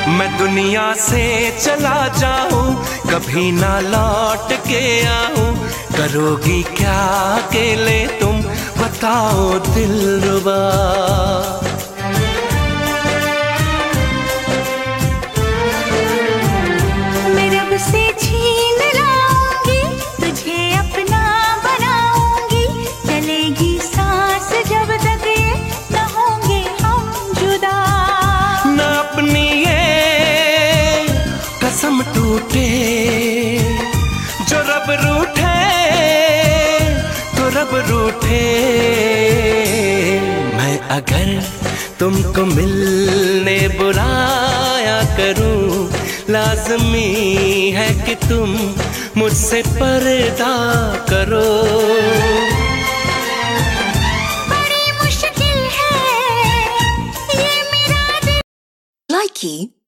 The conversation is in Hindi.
मैं दुनिया से चला जाऊं, कभी ना लौट के आऊं, करोगी क्या अकेले तुम बताओ दिलरुबा। मैं रब से छीन लाऊंगी, तुझे अपना बनाऊंगी, चलेगी सांस जब तक ये न होंगे हम जुदा। न अपनी ये कसम टूटे, जो रब रूठे तो रब रूठे। मैं अगर तुमको मिलने बुलाया करूं, लाज़मी है कि तुम मुझसे पर्दा करो। बड़ी मुश्किल है ये मेरा दिल। Likey